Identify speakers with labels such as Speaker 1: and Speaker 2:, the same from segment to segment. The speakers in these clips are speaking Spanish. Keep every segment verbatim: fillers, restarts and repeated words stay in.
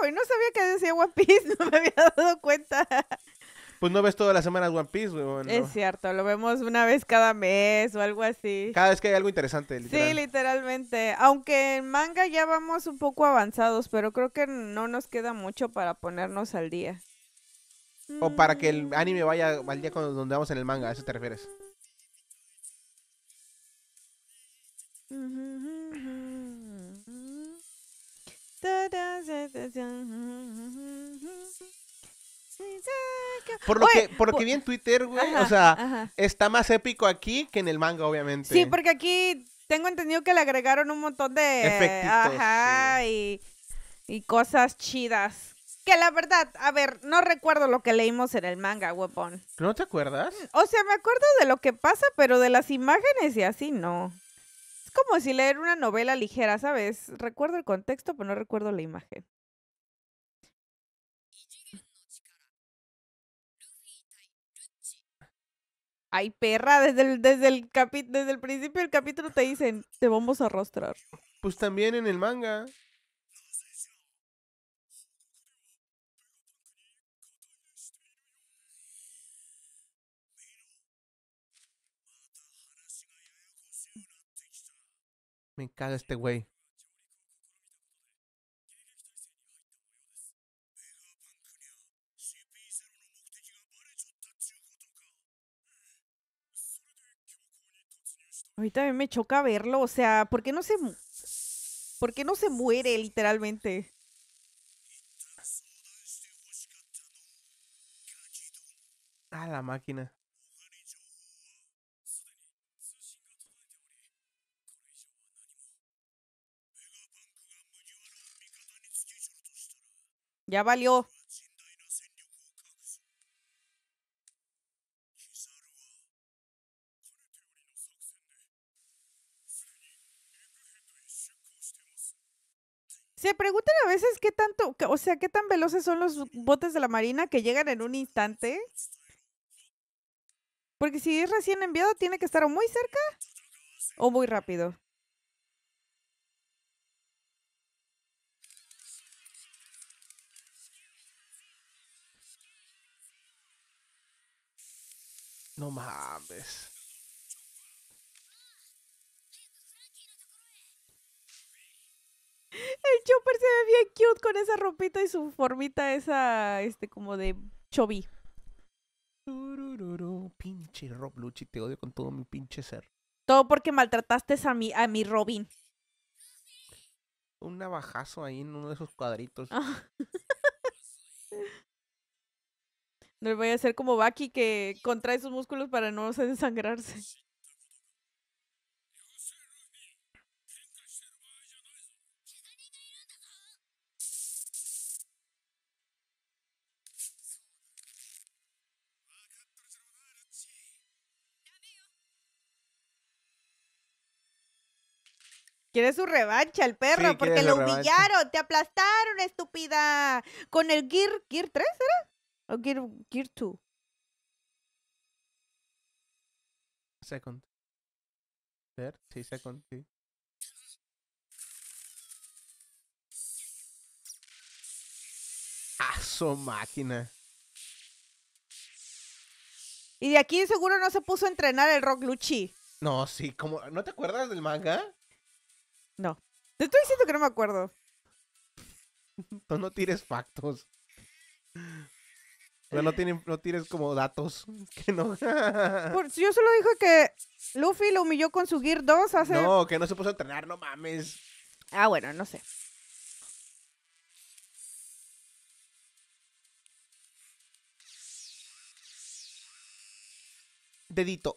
Speaker 1: güey. No sabía que decía One Piece. No me había dado cuenta.
Speaker 2: Pues no ves todas las semanas One Piece, güey. Bueno,
Speaker 1: Es
Speaker 2: no.
Speaker 1: cierto, lo vemos una vez cada mes o algo así.
Speaker 2: Cada vez que hay algo interesante, literal.
Speaker 1: Sí, literalmente. Aunque en manga ya vamos un poco avanzados, pero creo que no nos queda mucho para ponernos al día.
Speaker 2: O para que el anime vaya al día con donde vamos en el manga, ¿a eso te refieres? Por lo
Speaker 1: Oye,
Speaker 2: que, por lo
Speaker 1: po-
Speaker 2: que vi en Twitter, güey,
Speaker 1: Ajá,
Speaker 2: o sea,
Speaker 1: ajá.
Speaker 2: está más épico aquí que en el manga, obviamente.
Speaker 1: Sí, porque aquí tengo entendido que le agregaron un montón de...
Speaker 2: Efectitos,
Speaker 1: Ajá, y, y cosas chidas. Que la verdad, a ver, no recuerdo lo que leímos en el manga, huevón.
Speaker 2: ¿No te acuerdas?
Speaker 1: O sea, me acuerdo de lo que pasa, pero de las imágenes y así no. Es como si leer una novela ligera, ¿sabes? Recuerdo el contexto, pero no recuerdo la imagen. Ay, perra, desde el, desde el capi- desde el principio del capítulo te dicen, te vamos a arrastrar.
Speaker 2: Pues también en el manga. Me caga este güey.
Speaker 1: Ahorita a mí me choca verlo, o sea, ¿por qué no se, mu- ¿por qué no se muere literalmente?
Speaker 2: Ah, la máquina.
Speaker 1: Ya valió. Se preguntan a veces qué tanto, que- o sea, qué tan veloces son los botes de la marina que llegan en un instante. Porque si es recién enviado, tiene que estar o muy cerca o muy rápido.
Speaker 2: No mames.
Speaker 1: El Chopper se ve bien cute con esa ropita y su formita esa, este, como de chubby.
Speaker 2: Turururu, pinche Rob Lucci, te odio con todo mi pinche ser.
Speaker 1: Todo porque maltrataste a mi, a mi Robin.
Speaker 2: Un navajazo ahí en uno de esos cuadritos.
Speaker 1: Ah. No le voy a hacer como Baki que contrae sus músculos para no se desangrarse. Quiere su revancha el perro
Speaker 2: Sí, quiere
Speaker 1: porque
Speaker 2: su
Speaker 1: lo
Speaker 2: revancha.
Speaker 1: humillaron, te aplastaron, estúpida. Con el Gear, ¿Gear tres era? ¿O Gear, Gear dos?
Speaker 2: Second. Third, sí, second, sí. Ah, su máquina.
Speaker 1: Y de aquí seguro no se puso a entrenar el Rock Lucci.
Speaker 2: No, sí, como. ¿No te acuerdas del manga?
Speaker 1: No. Te estoy diciendo que no me acuerdo.
Speaker 2: Tú no tires factos. Pero no, tienen, no tires como datos. Que no.
Speaker 1: Por- yo solo dije que Luffy lo humilló con su Gear dos hace...
Speaker 2: No, que no se puso a entrenar, no mames.
Speaker 1: Ah, bueno, no sé.
Speaker 2: Dedito.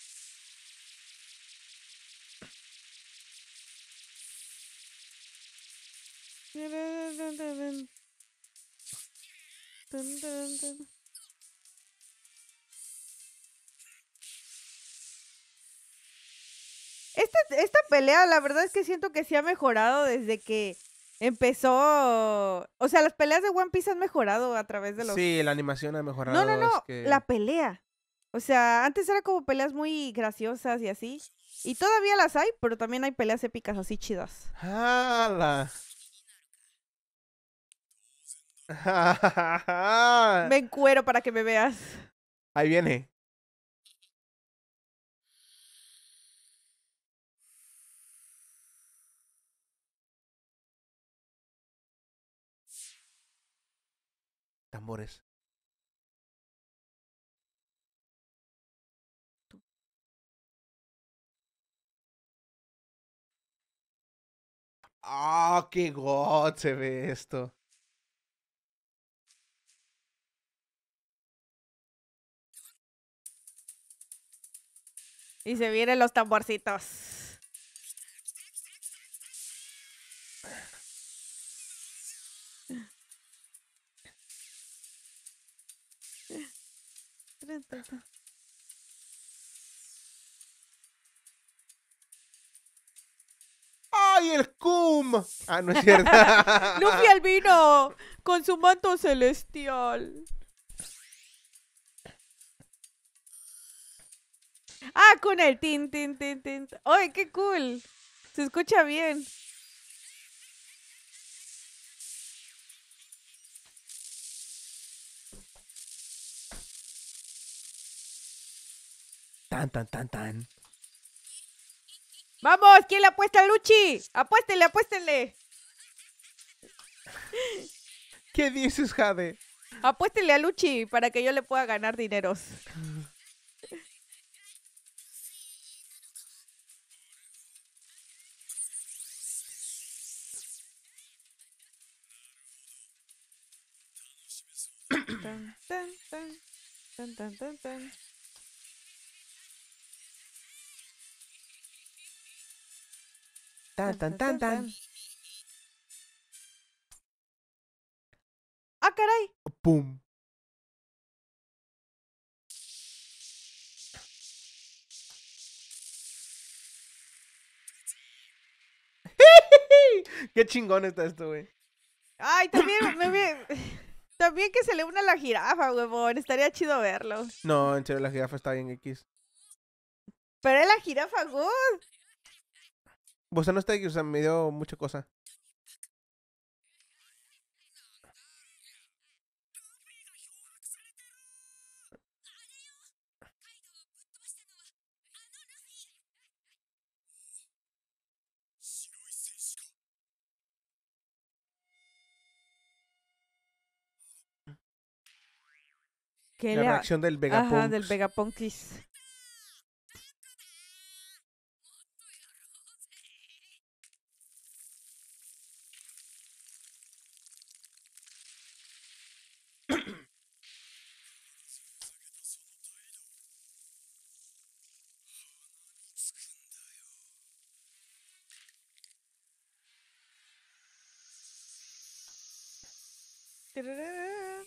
Speaker 1: Esta, esta pelea, la verdad es que siento que sí ha mejorado desde que empezó. O sea, las peleas de One Piece han mejorado a través de los.
Speaker 2: Sí, la animación ha mejorado.
Speaker 1: No, no, no,
Speaker 2: es que...
Speaker 1: la pelea. O sea, antes era como peleas muy graciosas y así. Y todavía las hay, pero también hay peleas épicas así chidas.
Speaker 2: ¡Hala!
Speaker 1: Me encuero para que me veas.
Speaker 2: Ahí viene. Tambores. Ah, qué god se ve esto.
Speaker 1: Y se vienen los tamborcitos.
Speaker 2: ¡Ay, el cum! Ah, no es cierto.
Speaker 1: Luffy albino con su manto celestial. Ah, con el tin, tin, tin, tin. ¡Ay, qué cool! Se escucha bien.
Speaker 2: Tan, tan, tan, tan.
Speaker 1: ¡Vamos! ¿Quién le apuesta a Luchi? ¡Apuéstenle, apuéstenle!
Speaker 2: ¿Qué dices, Jade?
Speaker 1: Apuéstenle a Luchi para que yo le pueda ganar dineros. Tan, tan, tan, tan, tan, tan, tan.
Speaker 2: Tan, tan, tan, tan.
Speaker 1: ¡Ah, caray!
Speaker 2: Pum. Qué chingón está esto, güey.
Speaker 1: Ay, también me ve... También que se le una la jirafa, huevón. Estaría chido verlo.
Speaker 2: No, en serio, la jirafa está bien X.
Speaker 1: Pero es la jirafa good.
Speaker 2: Vos no está X, o sea, me dio mucha cosa.
Speaker 1: Que
Speaker 2: La
Speaker 1: le ha-
Speaker 2: reacción del
Speaker 1: Ajá, del
Speaker 2: Vegapunk.
Speaker 1: Vegapunkis. Tararara.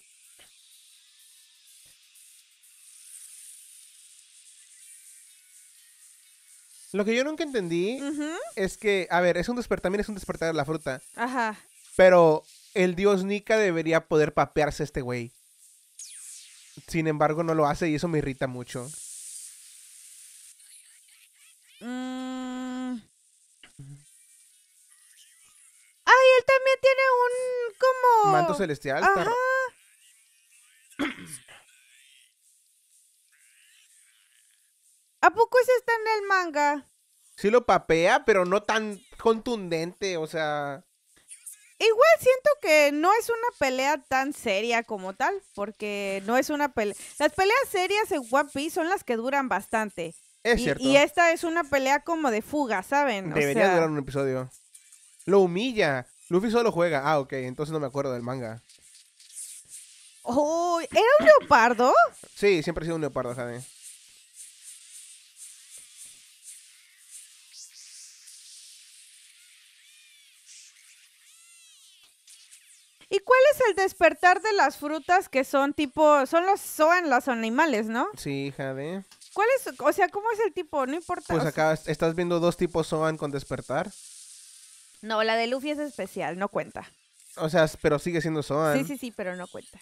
Speaker 2: Lo que yo nunca entendí
Speaker 1: Ujú.
Speaker 2: es que, a ver, es un despertar, también es un despertar de la fruta.
Speaker 1: Ajá.
Speaker 2: Pero el dios Nika debería poder papearse a este güey. Sin embargo, no lo hace y eso me irrita mucho.
Speaker 1: Mm. Ay, él también tiene un
Speaker 2: Manto
Speaker 1: como...
Speaker 2: celestial está...
Speaker 1: Ajá.
Speaker 2: ra-
Speaker 1: ¿A poco ese está en el manga?
Speaker 2: Sí lo papea, pero no tan contundente, o sea...
Speaker 1: Igual siento que no es una pelea tan seria como tal, porque no es una pelea... Las peleas serias en One Piece son las que duran bastante.
Speaker 2: Es
Speaker 1: Y,
Speaker 2: cierto.
Speaker 1: y esta es una pelea como de fuga, ¿saben? O
Speaker 2: Debería
Speaker 1: sea...
Speaker 2: durar un episodio. Lo humilla. Luffy solo juega. Ah, ok, entonces no me acuerdo del manga.
Speaker 1: Oh, ¿era un leopardo?
Speaker 2: Sí, siempre he sido un leopardo, ¿sabes?
Speaker 1: ¿Y cuál es el despertar de las frutas que son tipo... Son los... Son los animales, ¿no?
Speaker 2: Sí, Jade.
Speaker 1: ¿Cuál es? O sea, ¿cómo es el tipo? No importa.
Speaker 2: Pues
Speaker 1: o sea-
Speaker 2: acá est- estás viendo dos tipos Zoan con despertar.
Speaker 1: No, la de Luffy es especial, no cuenta.
Speaker 2: O sea, s- pero sigue siendo Zoan.
Speaker 1: Sí, sí, sí, pero no cuenta.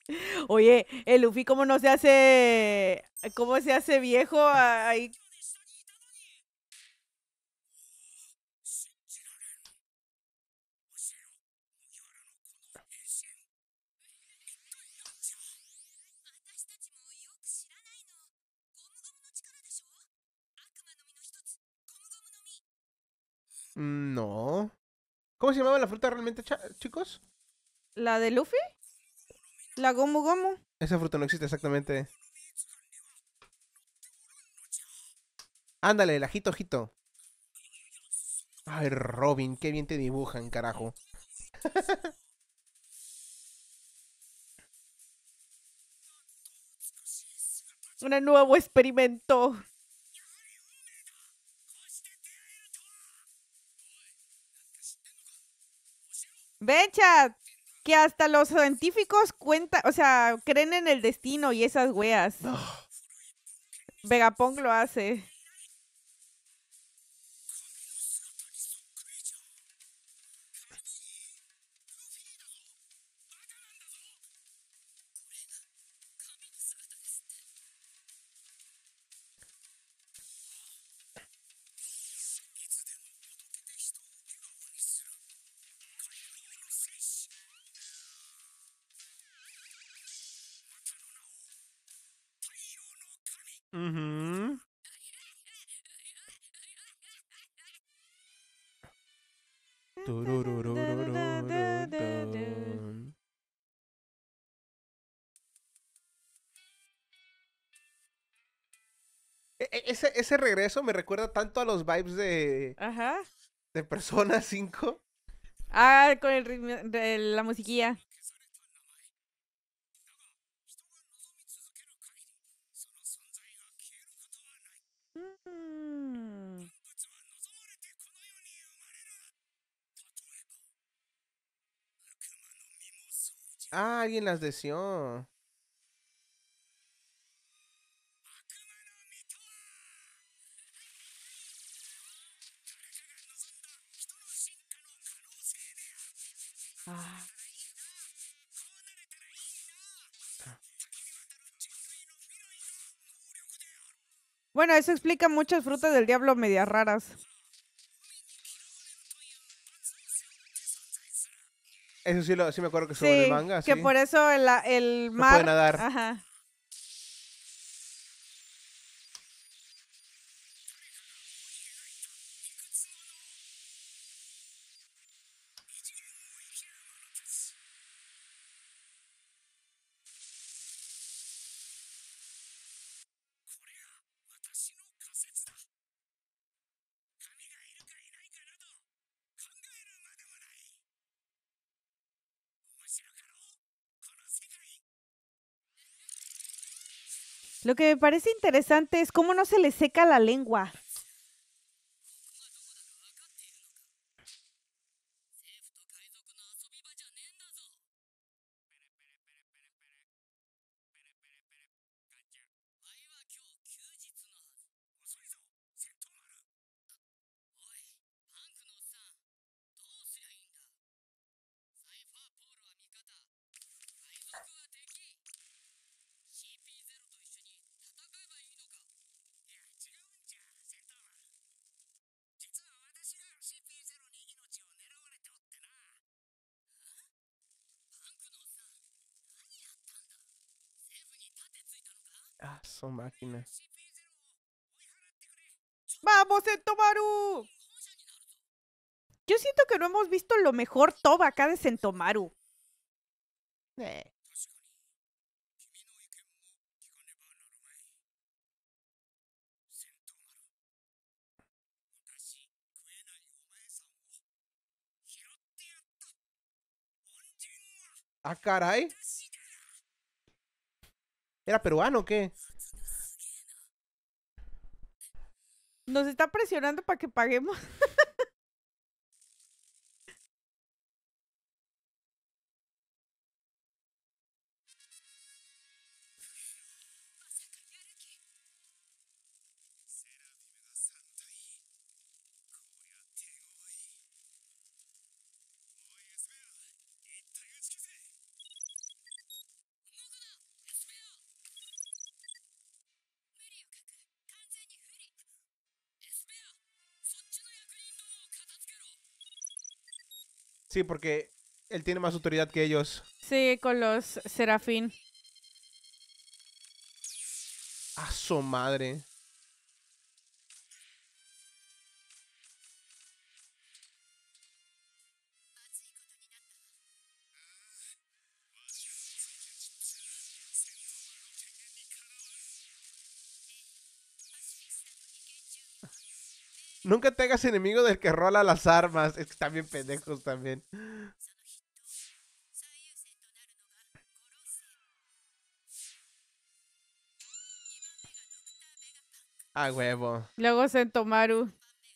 Speaker 1: Oye, el Luffy, ¿cómo no se hace, cómo se hace viejo ahí?
Speaker 2: Mm, no. ¿Cómo se llamaba la fruta realmente, cha- chicos?
Speaker 1: ¿La de Luffy? ¿La Gomu Gomu?
Speaker 2: Esa fruta no existe exactamente. Ándale, el ajito, ajito. Ay, Robin, qué bien te dibujan, carajo.
Speaker 1: Un nuevo experimento. Ven, chat, que hasta los científicos cuentan, o sea, creen en el destino y esas weas. Vegapunk lo hace.
Speaker 2: Ujú. Turururururururun. E- e- Ese, ese regreso me recuerda tanto a los vibes de,
Speaker 1: Ajá.
Speaker 2: de Persona cinco.
Speaker 1: Ah, con el ritmo de la musiquilla. Mm.
Speaker 2: Ah, alguien las deseó.
Speaker 1: Ah. Bueno, eso explica muchas frutas del diablo medias raras.
Speaker 2: Eso sí, lo, sí me acuerdo que sobre el
Speaker 1: Sí,
Speaker 2: manga,
Speaker 1: que
Speaker 2: sí.
Speaker 1: por eso el, el
Speaker 2: No puede
Speaker 1: mar.
Speaker 2: nadar.
Speaker 1: Ajá. Lo que me parece interesante es cómo no se le seca la lengua.
Speaker 2: Ah, su máquina.
Speaker 1: ¡Vamos, Sentomaru! Yo siento que no hemos visto lo mejor Toba acá de Sentomaru.
Speaker 2: Eh. Ah, caray. ¿Era peruano o qué?
Speaker 1: Nos está presionando para que paguemos.
Speaker 2: Sí, porque él tiene más autoridad que ellos.
Speaker 1: Sí, con los Serafín.
Speaker 2: A su madre. Nunca te hagas enemigo del que rola las armas. Es que están bien pendejos también. A huevo.
Speaker 1: Luego Sentomaru.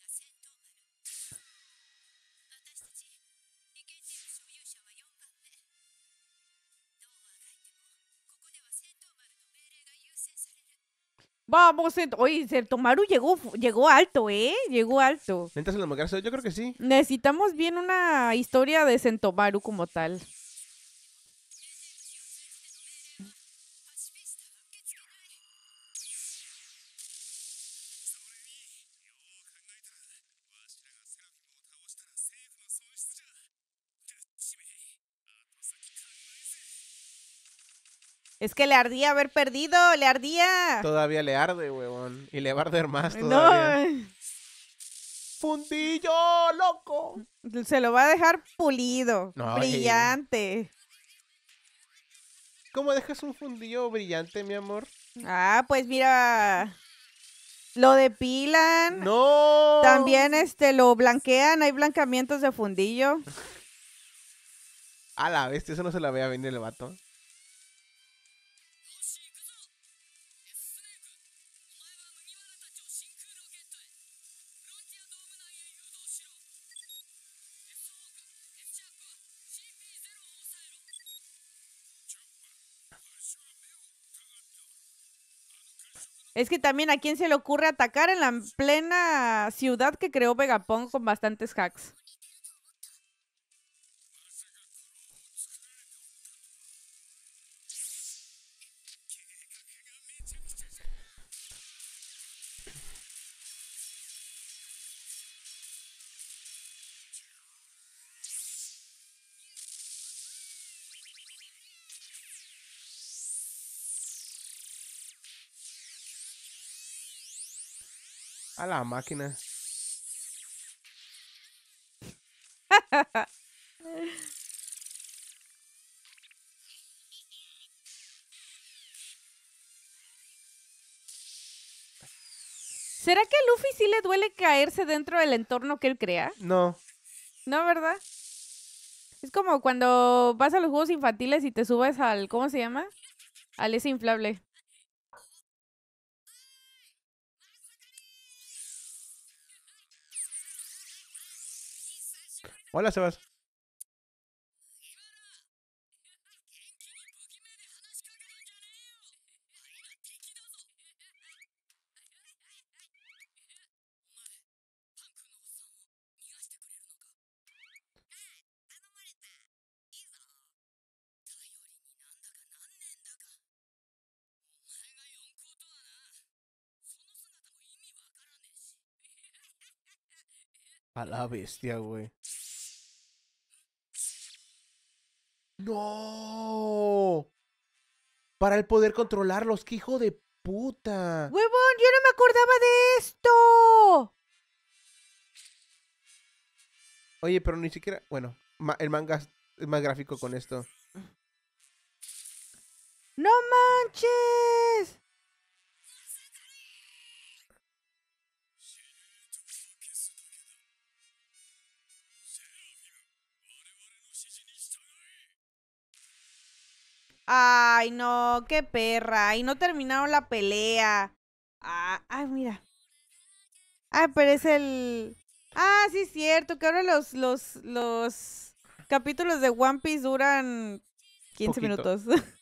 Speaker 1: Vamos, Sent- oye, Sentomaru llegó, fu- llegó alto, ¿eh? Llegó alto.
Speaker 2: ¿Necesitas el democracia? Yo creo que sí.
Speaker 1: Necesitamos bien una historia de Sentomaru como tal. Es que le ardía haber perdido, le ardía.
Speaker 2: Todavía le arde, huevón. Y le va a arder más
Speaker 1: No,
Speaker 2: todavía. ¡Fundillo, loco!
Speaker 1: se lo va a dejar pulido,
Speaker 2: No,
Speaker 1: brillante.
Speaker 2: ¿Cómo dejas un fundillo brillante, mi amor?
Speaker 1: Ah, pues mira, lo depilan.
Speaker 2: ¡No!
Speaker 1: También este lo blanquean, hay blanqueamientos de fundillo.
Speaker 2: A la bestia, eso no se la veía venir el vato.
Speaker 1: Es que también a quién se le ocurre atacar en la plena ciudad que creó Vegapunk con bastantes hacks.
Speaker 2: A la máquina.
Speaker 1: ¿Será que a Luffy sí le duele caerse dentro del entorno que él crea?
Speaker 2: No.
Speaker 1: No, ¿verdad? Es como cuando vas a los juegos infantiles y te subes al, ¿cómo se llama? Al ese inflable.
Speaker 2: Hola, Sebas. A la bestia, güey. ¡No! Para el poder controlarlos, qué hijo de puta.
Speaker 1: ¡Huevón! ¡Yo no me acordaba de esto!
Speaker 2: Oye, pero ni siquiera... Bueno, ma- el manga es más gráfico con esto.
Speaker 1: ¡No manches! Ay, no, qué perra. Y no terminaron la pelea. Ah, ay, mira. Ah, pero es el... Ah, sí es cierto, que ahora los, los, los capítulos de One Piece duran quince
Speaker 2: Poquito.
Speaker 1: minutos.